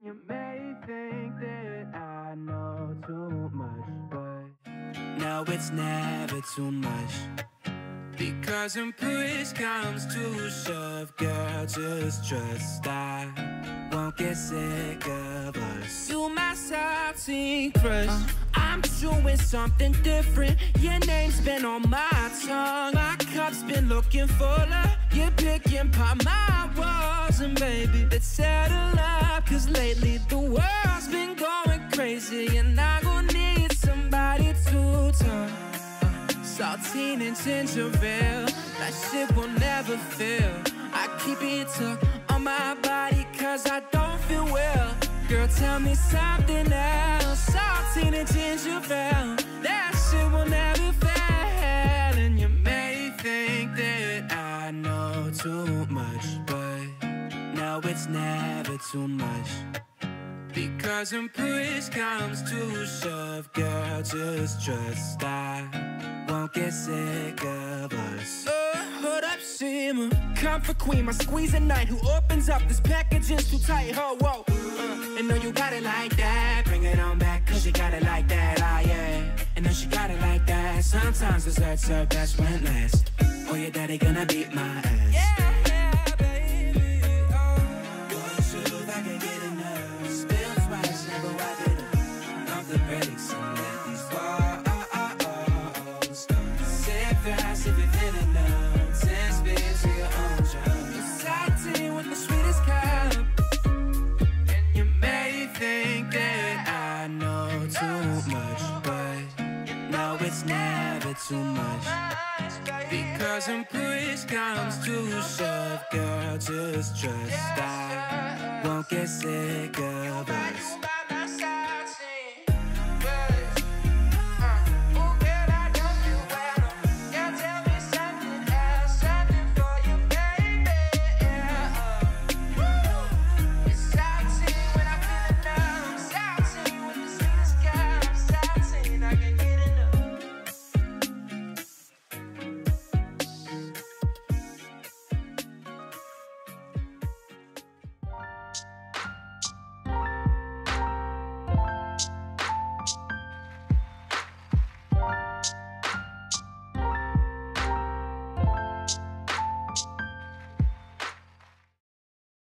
You may think that I know too much, but no, it's never too much. Because when push comes to shove, girl, just trust I won't get sick of us. You my salty crush. I'm doing something different. Your name's been on my tongue. My cup's been looking fuller. You're picking by my walls. And baby, let's settle up, cause lately the world's been going crazy, and I gon' need somebody to talk. Saltine and ginger ale, that shit will never fail. I keep it tucked on my body cause I don't feel well. Girl, tell me something else. Saltine and ginger ale, that shit will never fail. And you may think that I know too much, but no, it's never too much. Because when push comes to shove, girl, just trust I won't get sick of us. Hold up, simmer. Comfort queen, my squeeze at night. Who opens up this packaging's too tight, ho, whoa. And know you got it like that. Bring it on back, cause you got it like that, ah, yeah. And know she got it like that. Sometimes desserts are best when last. Or your daddy gonna beat my ass. Yeah, baby, oh. Boy, shoot if I can get enough. Spill twice, never wipe it up. Pump the brakes and let these fall. If you're feeling numb, 10 spins to your own drum. You're salty with the sweetest cup. And you may think that I know too much, but no, it's never too much. Because when push comes to shove, girl, just trust I won't get sick of us.